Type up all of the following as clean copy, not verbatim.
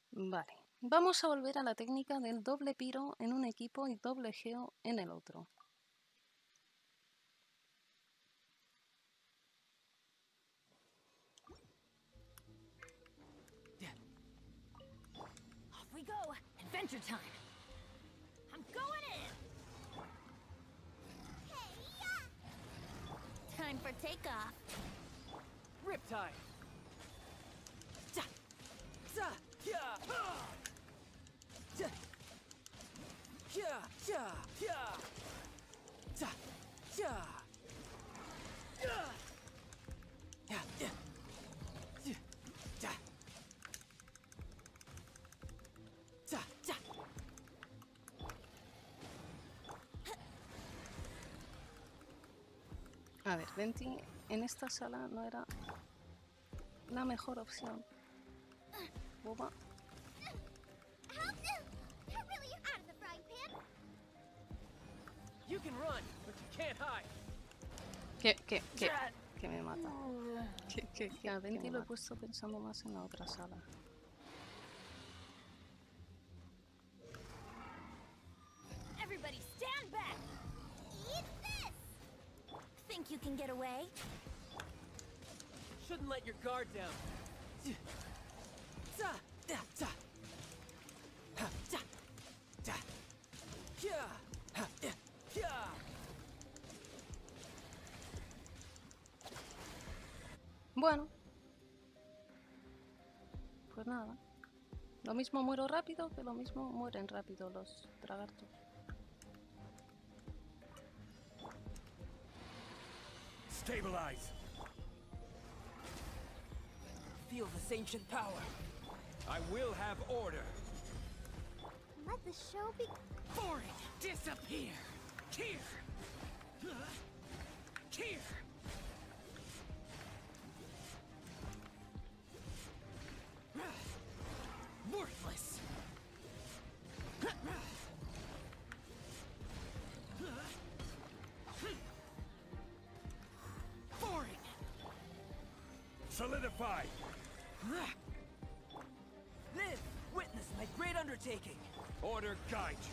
Vale. Vamos a volver a la técnica del doble piro en un equipo y doble geo en el otro. Off we go. Adventure time. I'm going in. Time for takeoff. Riptide. Ja. Za. Ya. Ja. Ya. Ya. Ya. Ja. Ya. Ya. Ya. Ya. Ja. Ja. Ja. A ver, Venti en esta sala no era la mejor opción. Boba. You can run, but you can't hide. Que me mata. Que a Venti lo he puesto pensando más en la otra sala. Everybody stand back. Eat this. Think you can get away? Shouldn't let your guard down. Za. Ja. Ja. Ha. Ja. Ja. Ya. Ha. Ya. Ya. Bueno. Pues nada. Lo mismo muero rápido que lo mismo mueren rápido los dragartos. Stabilize. Feel this ancient power. I will have order. Let the show be. For it, disappear. Here. Here. Worthless. Foreign. Solidify. Live. Witness my great undertaking. Order guide you.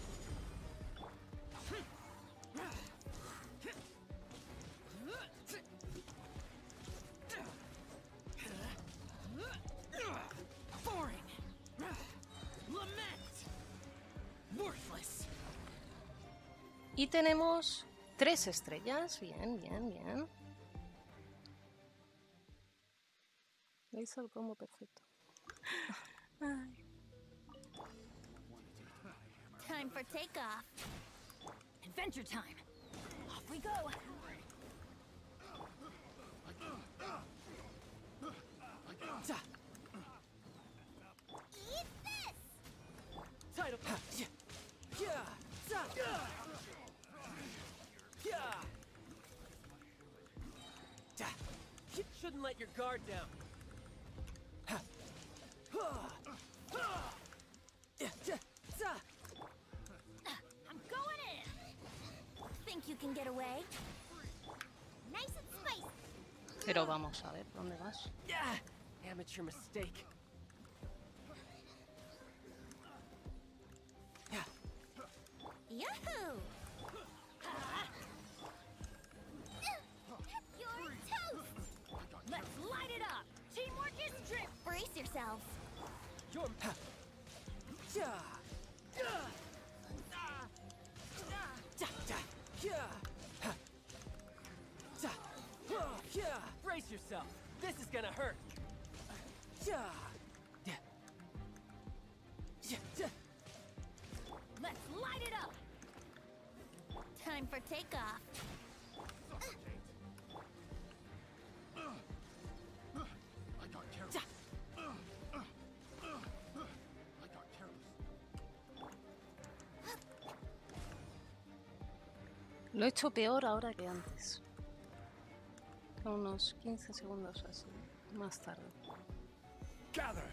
Foreign. Lament. Worthless. Y tenemos 3 estrellas. Bien, bien, bien. Le hizo el combo perfecto. Ay. Time for takeoff. Adventure time. Off we go. Ja. Eat this. Tidal. Yeah. Yeah. Za. Yeah. Ja. Shouldn't let your guard down. Yeah. Ja. Za. I'm going in. Think you can get away? Nice and spicy. Pero vamos a ver, ¿dónde vas? Yeah. Amateur mistake. Yeah. Yahoo! You're toast! Let's light it up! Teamwork is strength! Brace yourselves! Your. Yeah. Yeah. Ja. Ja. Yeah. Ja. Yeah. Brace yourself. This is gonna hurt. Yeah. Yeah. Yeah. Let's light it up! Time for takeoff. I got careless. Ja. I got careless. Lo he hecho peor ahora que antes. Con unos 15 segundos así, más tarde. Gather.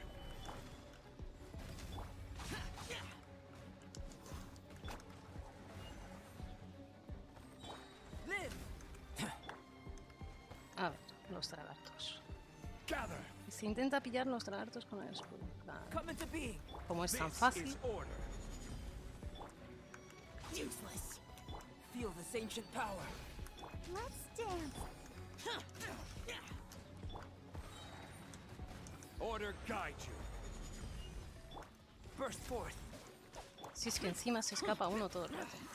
Live. A ver, los dragartos. Gather. Se intenta pillar los lagartos con el escudo. Claro. Come into being. Como es tan This fácil. is order. Useless. Feel this ancient power. Let's dance. Order guide you. Burst forth. Si es que encima se escapa uno todo el rato.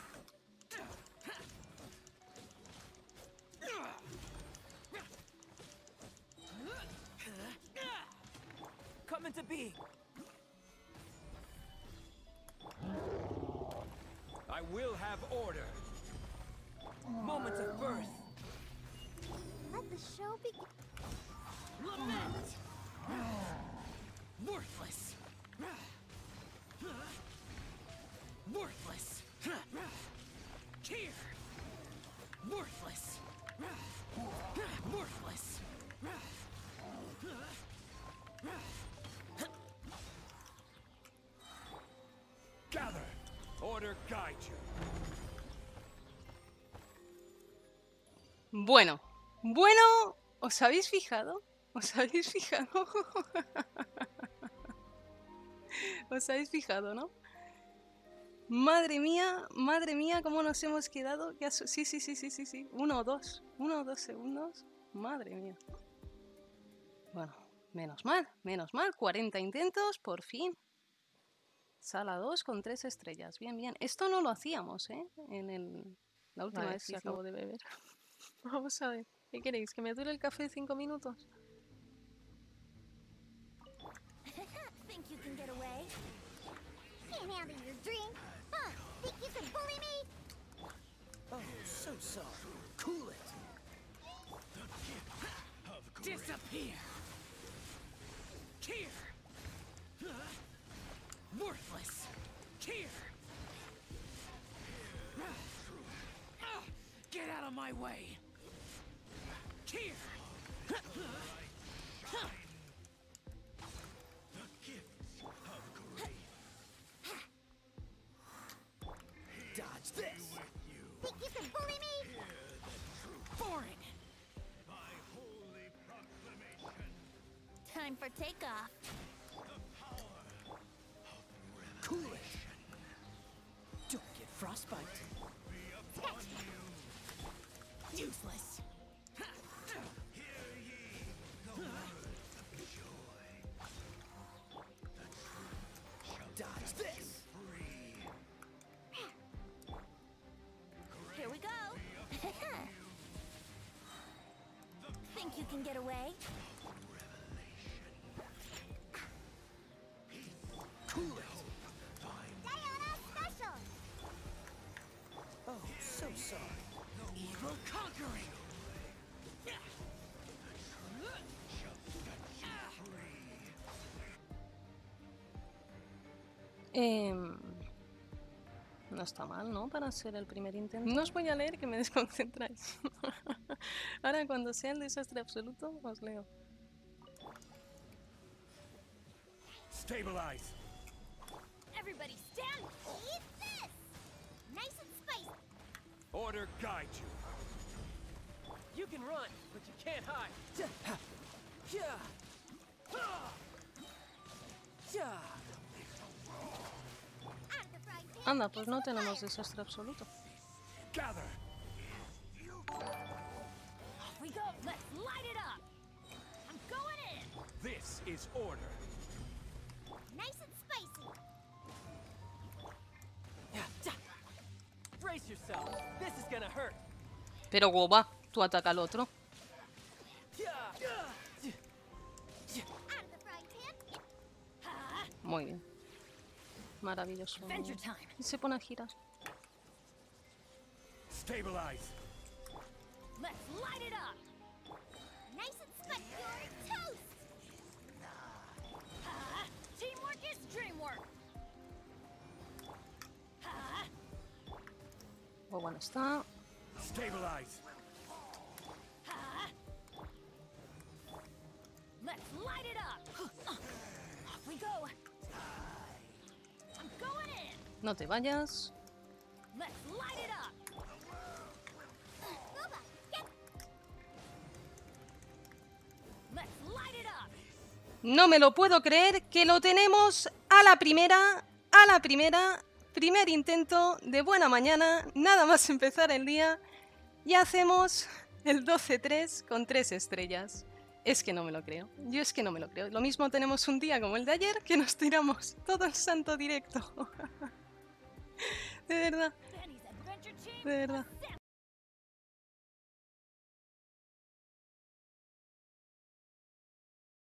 Come into being. I will have order. Moment of birth. Let the show begin. Lament. Worthless. Worthless. Here. Worthless. Worthless. Gather. Order guide you. Bueno, ¿os habéis fijado? ¿Os habéis fijado? ¿Os habéis fijado, no? Madre mía, cómo nos hemos quedado. Sí. 1 o 2 segundos. Madre mía. Bueno, menos mal. 40 intentos, por fin. Sala 2 con 3 estrellas. Bien. Esto no lo hacíamos, ¿eh? La última Vale, vez sí, que acabo de beber. Vamos a ver. ¿Qué queréis? ¿Que me dure el café 5 minutos? Think you can get away? Can't handle your drink? Huh? Think you can bully me? Oh, so soft. Cool it. Disappear. Here. Worthless. Here. Get out of my way. Here. Dodge this. Think you can bully me? Foreign. Time for takeoff. Cool it. Don't get frostbite. Useless. Dodge this. Here we go. Think you can get away? Cool it. Diana Special! Oh, so sorry. Evil conquering. No está mal, ¿no? Para ser el primer intento. No os voy a leer, que me desconcentráis. Ahora, cuando sea el desastre absoluto, os leo. Stabilize. Everybody stand! Eat this! Nice and spicy! Order guide you. You can run, but you can't hide. Yeah. Out of the frying pan! Anda, pues no tenemos desastre absoluto. Gather. Off we go! Let's light it up! I'm going in! This is order. Nice and spicy! Brace yourself. This is gonna hurt. Pero Goba, tú ataca al otro. Out of the frying pan! Muy bien. Maravilloso. Adventure time! Y se pone a girar. Stabilize. Let's light it up! Nice and spicy! You're toast! Teamwork is dreamwork! Goba no está. Stabilize. Let's light it up! Off we go! I'm going in! No te vayas. Let's light it up! Boba, get... Let's light it up! No me lo puedo creer que lo tenemos a la primera, primer intento de buena mañana, nada más empezar el día, y hacemos el 12-3 con 3 estrellas. Es que no me lo creo, yo es que no me lo creo. Lo mismo tenemos un día como el de ayer, que nos tiramos todo el santo directo. De verdad, Benny's Adventure Chain de verdad.